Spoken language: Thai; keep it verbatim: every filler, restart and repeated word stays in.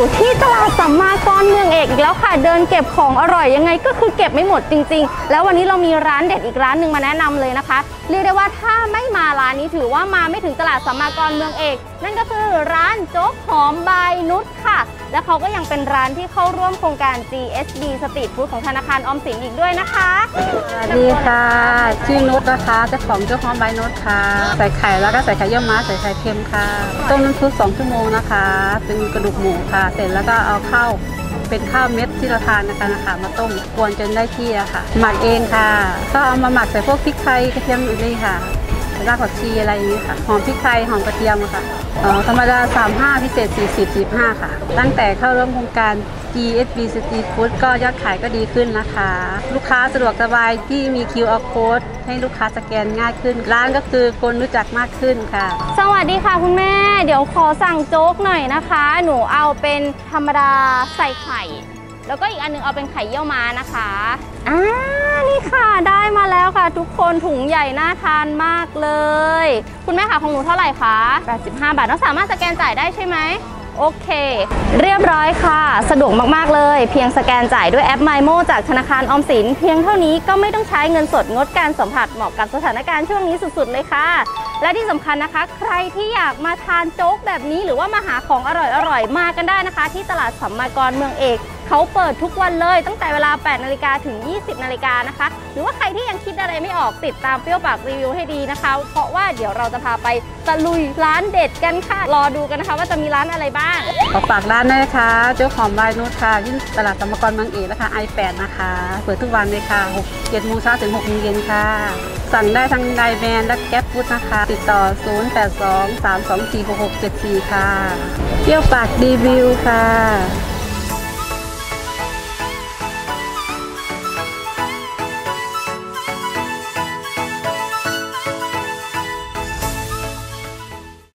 ที่ตลาดสัมมากรเมืองเอกอีกแล้วค่ะเดินเก็บของอร่อยยังไงก็คือเก็บไม่หมดจริงๆแล้ววันนี้เรามีร้านเด็ดอีกร้านหนึ่งมาแนะนำเลยนะคะเรียกได้ว่าถ้าไม่มาร้านนี้ถือว่ามาไม่ถึงตลาดสัมมากรเมืองเอกนั่นก็คือร้านโจ๊กหอมบายนุชค่ะและเขาก็ยังเป็นร้านที่เข้าร่วมโครงการ จี เอส บี Street Food ของธนาคารออมสินอีกด้วยนะคะสวัสดีค่ะชื่อนุชนะคะเจ้าของโจ๊กหอมบายนุชค่ะใส่ไข่แล้วก็ใส่ไข่เยี่ยวม้าใส่ไข่เค็มค่ะต้มน้ำซุปสองชั่วโมงนะคะเป็นกระดูกหมูค่ะเสร็จแล้วก็เอาเข้าเป็นข้าวเม็ดที่เราทานนะคะนะคะมาต้มกวนจนได้ที่อะค่ะหมักเองค่ะก็เอามาหมักใส่พวกพริกไทยกระเทียมนี่ค่ะรากผักชีอะไรอย่างนี้ค่ะหอมพริกไทยหอมกระเทียมค่ะอ๋อธรรมดาสามสิบห้าพิเศษสี่สิบ สี่สิบห้าค่ะตั้งแต่เข้าร่วมโครงการ จี เอส บี Street Food ก็ยอดขายก็ดีขึ้นนะคะลูกค้าสะดวกสบายที่มี คิว อาร์ Code ให้ลูกค้าสแกนง่ายขึ้นร้านก็คือคนรู้จักมากขึ้นค่ะสวัสดีค่ะคุณแม่เดี๋ยวขอสั่งโจ๊กหน่อยนะคะหนูเอาเป็นธรรมดาใส่ไข่แล้วก็อีกอันนึงเอาเป็นไข่เยี่ยวม้านะคะอ่านี่ค่ะได้มาแล้วค่ะทุกคนถุงใหญ่น่าทานมากเลยคุณแม่ค่ะของหนูเท่าไหร่คะแปดสิบห้าบาทน้องสามารถสแกนจ่ายได้ใช่ไหมโอเคเรียบร้อยค่ะสะดวกมากๆเลยเพียงสแกนจ่ายด้วยแอป MyMo จากธนาคารออมสินเพียงเท่านี้ก็ไม่ต้องใช้เงินสดงดการสัมผัสเหมาะกับสถานการณ์ช่วงนี้สุดๆเลยค่ะและที่สำคัญนะคะใครที่อยากมาทานโจ๊กแบบนี้หรือว่ามาหาของอร่อยๆมากันได้นะคะที่ตลาดสัมมากรเมืองเอกเขาเปิดทุกวันเลยตั้งแต่เวลาแปดนาฬิกาถึงยี่สิบนาฬิกานะคะหรือว่าใครที่ยังคิดอะไรไม่ออกติดตามเปรี้ยวปากรีวิวให้ดีนะคะเพราะว่าเดี๋ยวเราจะพาไปตะลุยร้านเด็ดกันค่ะรอดูกันนะคะว่าจะมีร้านอะไรบ้างขอฝากร้านด้วยนะคะโจ๊กหอมบายนุชค่ะที่ตลาดสัมมากรเมืองเอกนะคะ ไอ แปด นะคะเปิดทุกวันเลยค่ะหก เจ็ดโมงเช้าถึงหกโมงเย็นค่ะสั่งได้ทางไลน์แมนและแก๊ปฟู้ดนะคะติดต่อศูนย์ แปด สอง สาม สอง สี่ หก หก เจ็ด สี่ค่ะเปรี้ยวปากรีวิวค่ะ